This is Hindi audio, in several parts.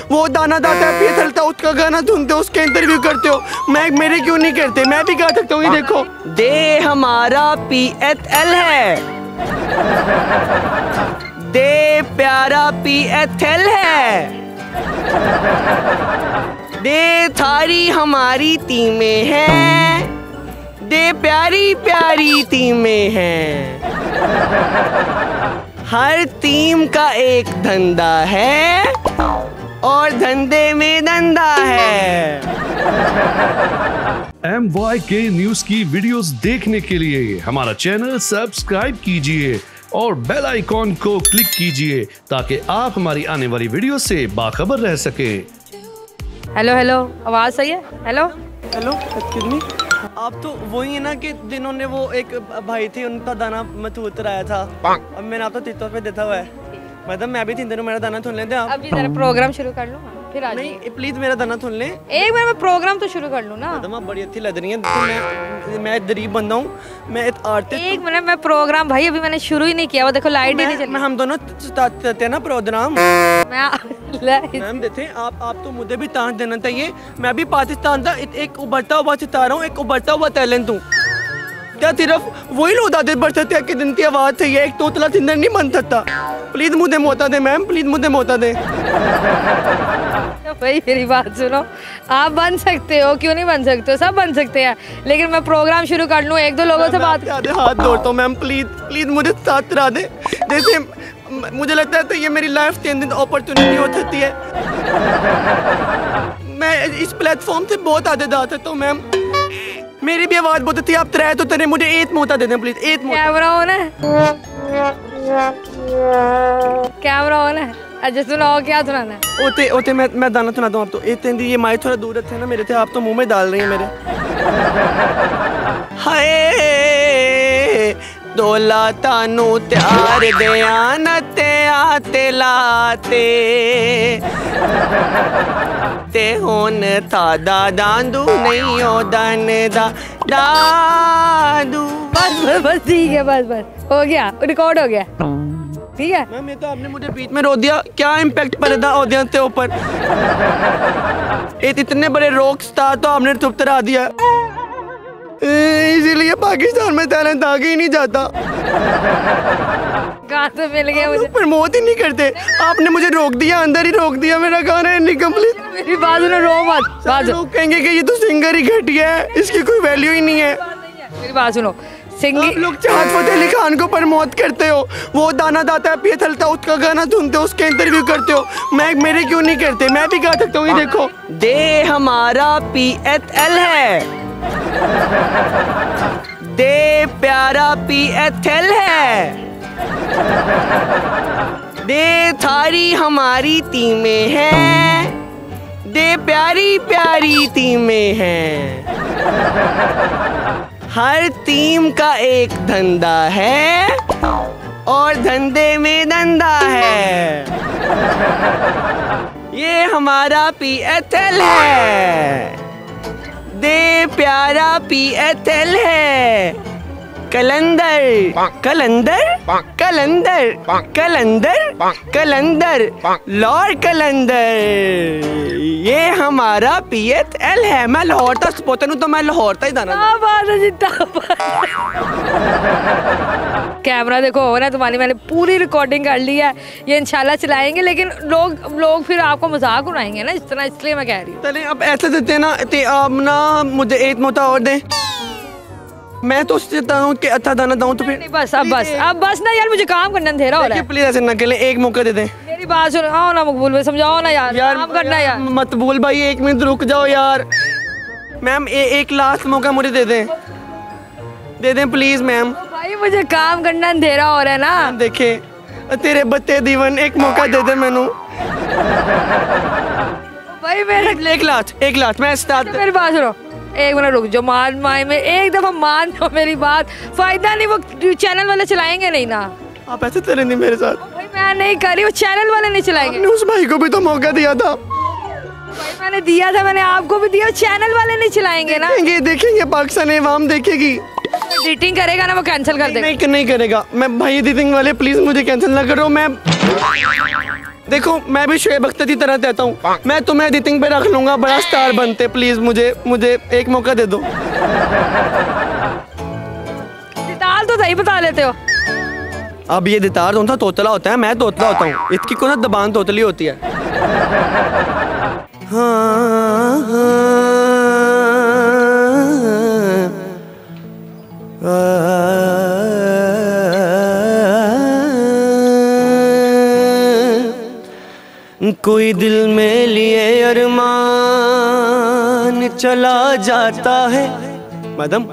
वो दाना दाता है पिया थलता, उसका गाना सुनते हो, उसके इंटरव्यू करते हो। मैं मेरे क्यों नहीं करते? मैं भी गा सकता हूँ। ये देखो, दे हमारा PHL है, दे प्यारा PHL है, दे थारी हमारी टीमें हैं, दे प्यारी प्यारी टीमें हैं। हर टीम का एक धंधा है और धंधे में धंधा है। MYK न्यूज की वीडियोस देखने के लिए हमारा चैनल सब्सक्राइब कीजिए और बेल आइकॉन को क्लिक कीजिए ताकि आप हमारी आने वाली वीडियो से बाखबर रह सके। हेलो हेलो, आवाज सही है? हेलो हेलो, एक्सक्यूज मी, आप तो वही है ना कि जिन्होंने वो एक भाई थे उनका दाना मथूत आया था। अब मैंने आप तो टिकटॉक पे देखा हुआ है। मैडम मैं भी 3 दिनों मेरा दाना सुन लेते हैं आप। अभी जरा प्रोग्राम शुरू कर लूँ फिर आ नहीं प्लीज मेरा दाना सुन ले। एक मिनट में प्रोग्राम तो शुरू कर लूँ ना। मैडम आप बड़ी अच्छी लग रही हैं। तो मैं गरीब बंदा हूँ, मैं एक आर्टिस्ट। एक मिनट में प्रोग्राम, भाई अभी मैंने शुरू ही नहीं किया। वो देखो लाइट ही नहीं चली। हम दोनों करते हैं ना प्रोग्राम। मैम देखे आप तो मुझे भी चांस देना चाहिए। मैं भी पाकिस्तान का एक उभरता हुआ सितारा हूँ, एक उभरता हुआ टैलेंट हूँ। क्या सिर्फ वही लोग दादे बढ़ सकते हैं कि जिनकी आवाज़ चाहिए? एक तोतला सिंगर नहीं बन सकता। प्लीज मुझे मौका दे मैम, प्लीज मुझे मौका दे। भाई मेरी बात सुनो, आप बन सकते हो, क्यों नहीं बन सकते हो? सब बन सकते हैं, लेकिन मैं प्रोग्राम शुरू कर लूँ, 1-2 लोगों से बात। हाथ जोड़ता हूँ मैम, प्लीज प्लीज मुझे साथ करा दे। जैसे मुझे लगता है तो ये मेरी लाइफ चेंजिंग अपॉर्चुनिटी हो सकती है। मैं इस प्लेटफॉर्म से बहुत आगे जा सकता हूँ मैम। मेरी भी आवाज बहुत अच्छी, आप ट्राई तो करें, मुझे 8 मौका दे दें प्लीज। 8 मौका। कैमरा ऑन है, कैमरा ऑन है। अच्छा सुनाओ, क्या सुनाना है? ओते ओते मैं दाना सुनाता हूँ आप तो। ये माइक थोड़ा दूर रखे ना मेरे से, आप तो मुंह में डाल रही हैं मेरे। हाय दोला तानू त्यार दयान ते आते लाते ते होन था दादांदू नहीं हो दान दादू। बस ठीक है, बस हो गया, रिकॉर्ड हो गया, ठीक है। मैम ये तो आपने मुझे बीच में रो दिया। क्या इम्पैक्ट पड़ेगा ऑडियंस के ऊपर? इतने बड़े रॉक स्टार तो आपने चुप करा दिया, इसीलिए पाकिस्तान में टैलेंट आगे ही नहीं जाता। गाना मिल गया मुझे, प्रमोट ही नहीं करते। आपने मुझे रोक दिया, अंदर ही रोक दिया। मेरा गाना है इनकम्प्लीट। मेरी बात सुनो, रो मत। लोग कहेंगे कि ये तो सिंगर ही घटिया है, इसकी कोई वैल्यू ही नहीं है। मेरी बात सुनो, आप लोग चाहत फतेह अली खान को प्रमोट करते हो, वो दाना दाता है पिया थलता, उसका गाना सुनते हो, उसके इंटरव्यू करते हो। मैं मेरे क्यों नहीं करते? मैं भी गा सकता हूँ। ये देखो, दे हमारा PHL है, दे प्यारा PHL है, दे थारी हमारी टीमें हैं, दे प्यारी प्यारी टीमें हैं। हर टीम का एक धंधा है और धंधे में धंधा है। ये हमारा PHL है, दे प्यारा PHL है। कलंदर कलंदर कलंदर कलंदर कलंदर लॉर्ड कलंदर, ये हमारा PHL है। मैं लाहौर तक स्पोर्टर हूँ तो मैं लाहौर तक ही दाना। कैमरा देखो हो ना तुम्हारी, मैंने पूरी रिकॉर्डिंग कर ली है। ये इंशाल्लाह चलाएंगे, लेकिन लोग फिर आपको मजाक उड़ाएंगे ना इस तरह, इसलिए मैं कह रही हूँ। चले अब ऐसे देते ना, आप ना मुझे 1 मौका और दें। मैं तो सोचता हूँ कि अच्छा दाना दूँ तो फिर नहीं, बस अब बस ना यार, मुझे काम करना अंधेरा हो रहा है। प्लीज ऐसे ना खेलें, 1 मौका दे दें। मेरी बात सुनो, आओ ना मकबूल भाई, समझाओ ना यार काम करना यार। मकबूल भाई 1 मिनट रुक जाओ यार। मैम एक लास्ट मौका मुझे दे दें प्लीज मैम। भाई मुझे काम करना, अंधेरा हो रहा है ना। देखे तेरे बच्चे दीवन, 1 मौका दे दे मैनू भाई। मेरे 1 लास्ट मैं स्टार्ट। मेरी बात सुनो, 1 मिनट रुक जाओ। मान माए में एक दफा मान दो मेरी बात, फायदा नहीं, वो चैनल वाले चलाएंगे नहीं ना। आप ऐसे चले नहीं मेरे साथ। भाई मैं नहीं कर रही, वो चैनल वाले नहीं चलाएंगे। आपने उस भाई को भी तो मौका दिया था। भाई मैंने दिया था, मैंने आपको भी दिया, चैनल वाले नहीं चलाएंगे ना। देखेंगे पाकिस्तान अवाम देखेगी। एडिटिंग करेगा ना, वो कैंसिल कर देगा। नहीं करेगा। मैं भाई एडिटिंग वाले प्लीज मुझे कैंसिल ना करो। मैं देखो मैं भी शोएब अख्तर की तरह कहता हूँ, मैं तुम्हें एडिटिंग पे रख लूंगा, बड़ा स्टार बनते, प्लीज मुझे एक मौका दे दो। दितार तो सही बता लेते हो। अब ये दितार कौन सा तोतला होता है, मैं तोतला होता हूँ, इसकी कौन सा दबान तोतली होती है। कोई दिल में लिए अरमान चला जाता है मैडम,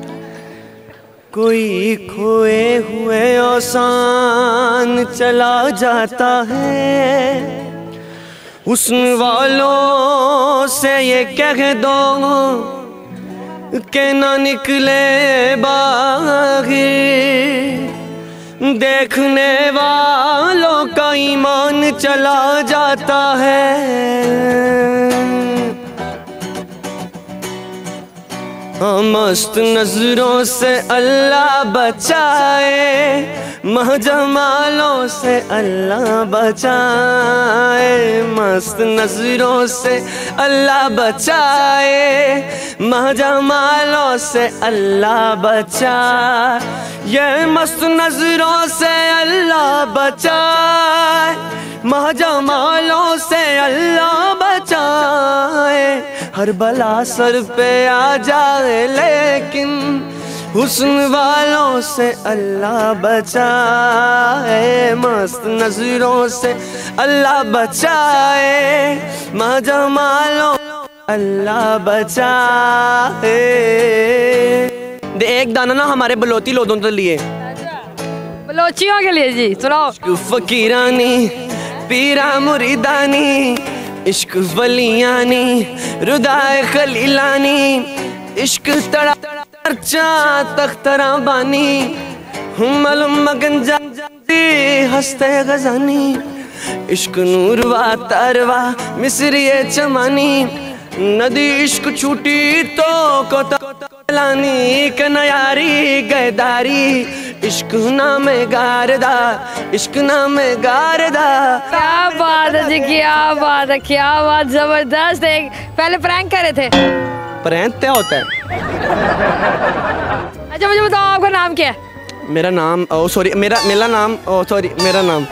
कोई खोए हुए औसान चला जाता है, हुस्न वालों से ये कह दो के ना निकले बाहर, देखने वालों का ईमान चला जाता है। मस्त नजरों से अल्लाह बचाए, महजमालों से अल्लाह बचाए, मस्त नजरों से अल्लाह बचाए, महजमालों से अल्लाह बचाए, ये मस्त नजरों से अल्लाह बचाए, महजमालों से अल्लाह बचाए, हर बला सर पे आ जाए लेकिन हुस्न वालों से अल्लाह बचाए, मस्त नजरों से अल्लाह बचाए, महजमालों अल्लाह बचाए। एक दाना ना हमारे बलोती लोगों के लिए, बलोचियों के लिए जी सुनाओ। फकीरानी पीरा मुरीदानी, इश्क वलियानी रुदाए खलीलानी, इश्क तड़ा चा तख्तरा बानी, मलम मगंजा हस्ते गजानी, इश्क नूरवा तरवा मिसरिए चमानी, नदी इश्क छूटी तो कोतलानी, कनयारी गैदारी, इश्क नाम गारदा, इश्क नाम गारदा। क्या बात है जी, क्या बात है, क्या बात, जबरदस्त। एक पहले प्रैंक कर रहे थे। प्रैंक क्या होता है? अच्छा मुझे बताओ आपका नाम क्या है? मेरा नाम मेरा नाम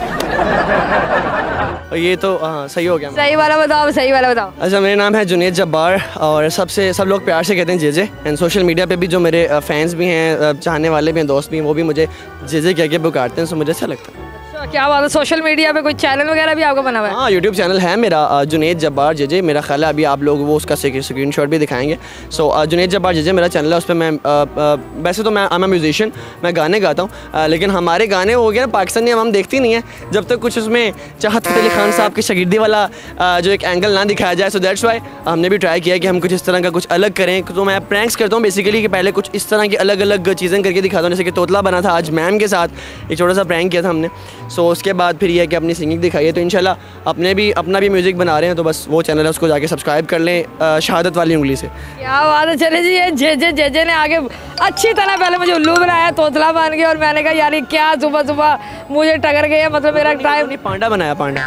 ये तो हाँ सही हो गया। सही वाला बताओ, सही वाला बताओ। अच्छा मेरा नाम है जुनैद जब्बार और सब लोग प्यार से कहते हैं जेजे, एंड सोशल मीडिया पे भी जो मेरे फैंस भी हैं, चाहने वाले भी हैं, दोस्त भी हैं, वो भी मुझे जेजे कह के पुकारते हैं, सो मुझे अच्छा लगता है। क्या बात है, सोशल मीडिया पे कोई चैनल वगैरह भी आपका बना हुआ है? हाँ यूट्यूब चैनल है मेरा जुनैद जब्बार जेजे, मेरा ख्याल है अभी आप लोग वो उसका स्क्रीनशॉट भी दिखाएंगे। सो जुनैद जब्बार जेजे मेरा चैनल है, उस पर मैं वैसे तो मैं म्यूजिशियन, मैं गाने गाता हूँ, लेकिन हमारे गाने हो गए ना पाकिस्तानी हम देखती नहीं है जब तक कुछ उसमें चाहत फ़तेह अली खान साहब की शागिर्दी वाला जो एक एंगल ना दिखाया जाए। सो दैट्स वाई हमने भी ट्राई किया कि हम कुछ इस तरह का कुछ अलग करें। तो मैं प्रैंक्स करता हूँ बेसिकली कि पहले कुछ इस तरह की अलग अलग चीज़ें करके दिखाता हूँ, जैसे कि तोतला बना था आज मैम के साथ एक छोटा सा प्रैंक किया था हमने। सो उसके बाद फिर ये है कि अपनी सिंगिंग दिखाई है, तो इंशाल्लाह अपना भी म्यूज़िक बना रहे हैं, तो बस वो चैनल है उसको जाके सब्सक्राइब कर लें शहादत वाली उंगली से। क्या बात है। चले जी, ये जेजे ने आगे अच्छी तरह पहले मुझे उल्लू बनाया, तोतला बन गया, और मैंने कहा यार ये क्या सुबह सुबह मुझे टकर गया, मतलब मेरा टाइम। पांडा बनाया, पांडा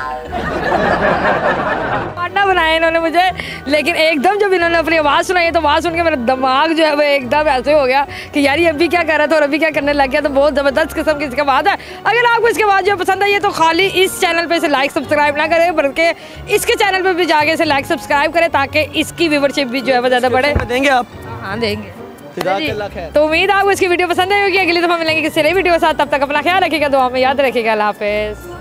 बनाया इन्होंने मुझे, लेकिन एकदम जब इन्होंने अपनी आवाज़ सुनाई तो आवाज़ सुन के मेरा दिमाग जो है वो एकदम ऐसे हो गया कि यार ये अभी क्या कर रहा था और अभी क्या करने लग गया। तो बहुत ज़बरदस्त किस्म की इसके बाद है। अगर आपको इसके बाद जो पसंद आई है तो खाली इस चैनल पे से लाइक सब्सक्राइब ना करें, बल्कि इसके चैनल पे भी जाके इसे लाइक सब्सक्राइब करें, ताकि इसकी व्यूवरशिप भी जो है वो ज़्यादा बढ़े। देंगे आप? हाँ देंगे। तो उम्मीद आपको इसकी वीडियो पसंद आई होगी। अगली दफ़ा मिलेंगे किसी नई वीडियो के साथ, तब तक अपना ख्याल रखिएगा, दुआ में याद रखिएगा। अल्लाह हाफ़िज़।